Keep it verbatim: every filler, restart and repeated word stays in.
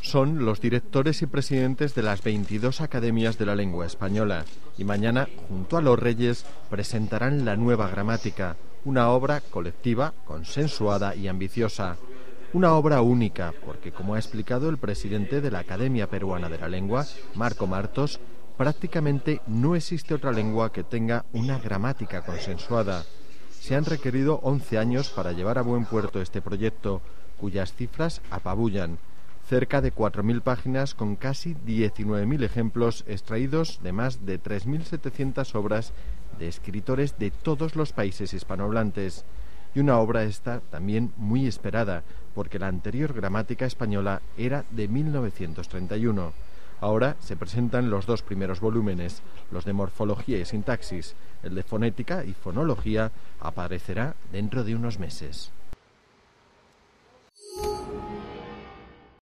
Son los directores y presidentes de las veintidós academias de la lengua española y mañana, junto a los Reyes, presentarán la nueva gramática, una obra colectiva, consensuada y ambiciosa. Una obra única, porque como ha explicado el presidente de la Academia Peruana de la Lengua, Marco Martos, prácticamente no existe otra lengua que tenga una gramática consensuada. Se han requerido once años para llevar a buen puerto este proyecto, cuyas cifras apabullan. Cerca de cuatro mil páginas con casi diecinueve mil ejemplos extraídos de más de tres mil setecientas obras de escritores de todos los países hispanohablantes. Y una obra esta también muy esperada, porque la anterior gramática española era de mil novecientos treinta y uno. Ahora se presentan los dos primeros volúmenes, los de morfología y sintaxis. El de fonética y fonología aparecerá dentro de unos meses.